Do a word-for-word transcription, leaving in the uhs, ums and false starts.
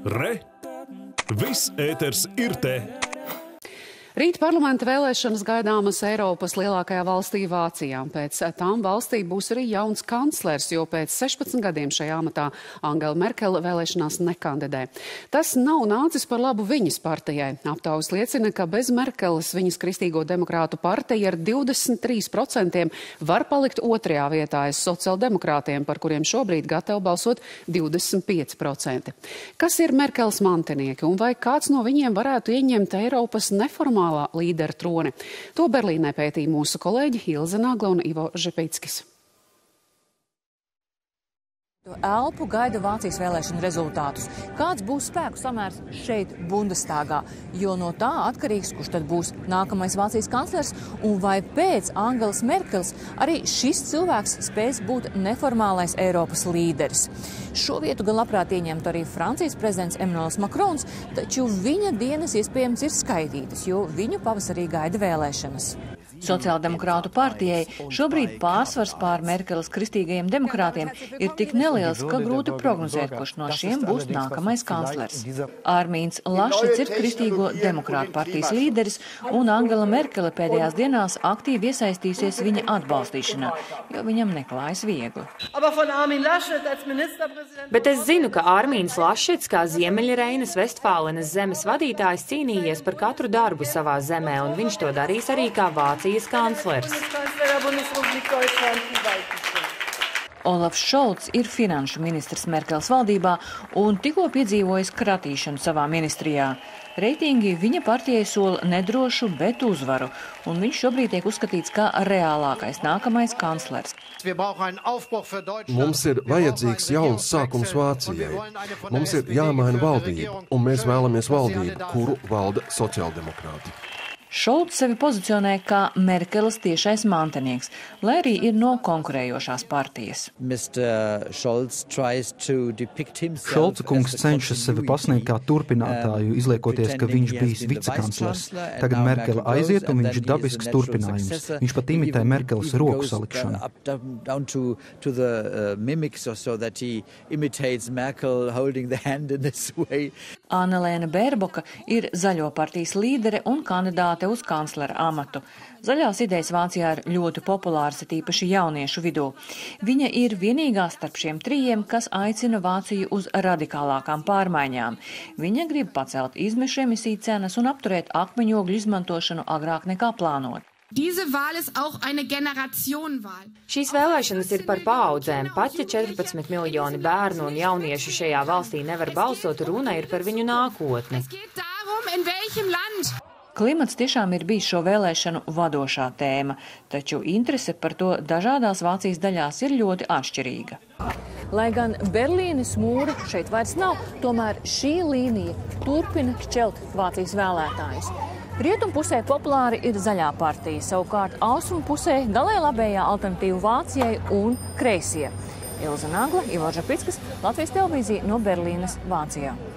Re! Viss ēters ir te! Rīt parlamenta vēlēšanas gaidāmas Eiropas lielākajā valstī Vācijā. Pēc tām valstī būs arī jauns kanclers, jo pēc sešpadsmit gadiem šajā amatā Angela Merkele vēlēšanās nekandidē. Tas nav nācis par labu viņas partijai. Aptaujas liecina, ka bez Merkeles viņas Kristīgo demokrātu partija ar divdesmit trīs procentiem var palikt otrajā vietā aiz sociāldemokrātiem, par kuriem šobrīd gatavi balsot divdesmit pieci procenti. Kas ir Merkeles mantinieki un vai kāds no viņiem varētu ieņemt Eiropas neformālā līdera troni? To Berlīnē pētīja mūsu kolēģi Ilze Nagla un Ivo Žepickis. Elpu gaida Vācijas vēlēšanu rezultātus. Kāds būs spēku samērs šeit Bundestāgā? Jo no tā atkarīgs, kurš tad būs nākamais Vācijas kanclers un vai pēc Angelas Merkeles arī šis cilvēks spēs būt neformālais Eiropas līderis. Šo vietu gan labprāt ieņemtu arī Francijas prezidents Emmanuels Macrons, taču viņa dienas iespējams ir skaitītas, jo viņu pavasarī gaida vēlēšanas. Sociāldemokrātu partijai šobrīd pārsvars pār Merkeles kristīgajiem demokrātiem ir tik neliels, ka grūti prognozēt, kurš no šiem būs nākamais kanclers. Armīns Lašets ir Kristīgo demokrātu partijas līderis, un Angela Merkele pēdējās dienās aktīvi iesaistīsies viņa atbalstīšanā, jo viņam neklājas viegli. Bet es zinu, ka Armīns Lašets, kā Ziemeļreinas Vestfālenes zemes vadītājs, cīnījies par katru darbu savā zemē, un viņš to darīs arī kā Vācijas kanclers. Olafs Šolts ir finanšu ministrs Merkeles valdībā un tikko piedzīvojis kratīšanu savā ministrijā. Reitingi viņa partijai sola nedrošu, bet uzvaru, un viņš šobrīd tiek uzskatīts kā reālākais nākamais kanclers. Mums ir vajadzīgs jauns sākums Vācijai. Mums ir jāmaina valdība, un mēs vēlamies valdību, kuru valda sociāldemokrāti. Šolts sevi pozicionē kā Merkeles tiešais mantinieks, lai arī ir no konkurējošās partijas. Šolca kungs cenšas sevi pasniegt kā turpinātāju, izliekoties, ka viņš bijis vicekanclers. Tagad Merkele aiziet un viņš dabisks turpinājums. Viņš pat imitē Merkeles roku salikšanu. Annelēna Baerboka ir Zaļo partijas līdere un kandidāte uz kanclera amatu. Zaļās idejas Vācijā ir ļoti populāras, it īpaši jauniešu vidū. Viņa ir vienīgā starp šiem trījiem, kas aicina Vāciju uz radikālākām pārmaiņām. Viņa grib pacelt izmešu emisiju cenas un apturēt akmeņogļu izmantošanu agrāk nekā plānot. Šīs vēlēšanas ir par paaudzēm. Pat ja četrpadsmit miljoni bērnu un jauniešu šajā valstī nevar balsot, runa ir par viņu nākotni. Klimats tiešām ir bijis šo vēlēšanu vadošā tēma, taču interese par to dažādās Vācijas daļās ir ļoti atšķirīga. Lai gan Berlīnes mūra šeit vairs nav, tomēr šī līnija turpina šķelt Vācijas vēlētājus. Rietum pusē populāri ir Zaļā partija, savukārt austrumu pusē galēji labējā alternatīva Vācijai un kreisie. Ilze Nagla, Ivo Žepickis, Latvijas televīzija no Berlīnes, Vācijā.